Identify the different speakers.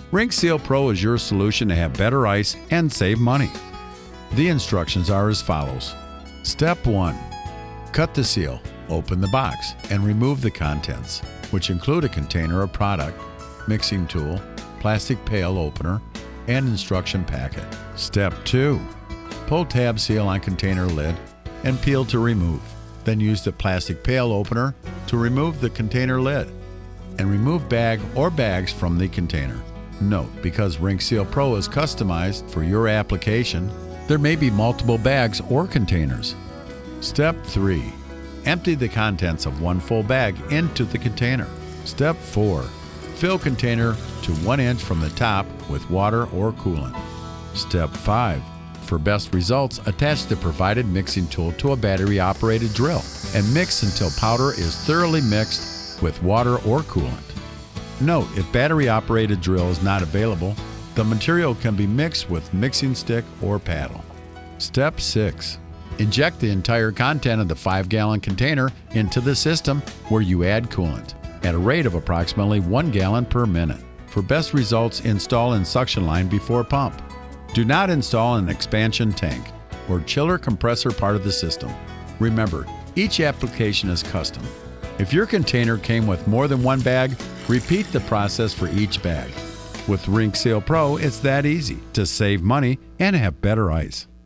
Speaker 1: Rink Seal Pro is your solution to have better ice and save money. The instructions are as follows. Step 1. Cut the seal, open the box, and remove the contents, which include a container of product, mixing tool, plastic pail opener, and instruction packet. Step 2. Pull tab seal on container lid and peel to remove. Then use the plastic pail opener to remove the container lid and remove bag or bags from the container. Note, because Rink Seal Pro is customized for your application, there may be multiple bags or containers. Step 3. Empty the contents of one full bag into the container. Step 4. Fill container to 1 inch from the top with water or coolant. Step 5. For best results, attach the provided mixing tool to a battery-operated drill and mix until powder is thoroughly mixed with water or coolant. Note, if battery-operated drill is not available, the material can be mixed with mixing stick or paddle. Step 6. Inject the entire content of the 5-gallon container into the system where you add coolant at a rate of approximately 1 gallon per minute. For best results, install in suction line before pump. Do not install an expansion tank or chiller compressor part of the system. Remember, each application is custom. If your container came with more than one bag, repeat the process for each bag. With Rink Seal Pro, it's that easy to save money and have better ice.